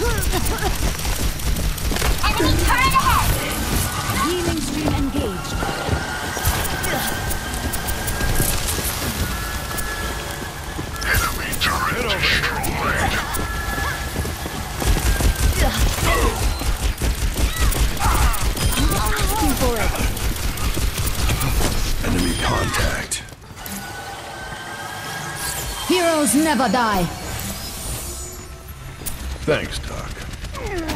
Enemy turret ahead! Healing stream engaged. Enemy turret destroyed. Looking for it. Enemy contact. Heroes never die. Thanks, Doc.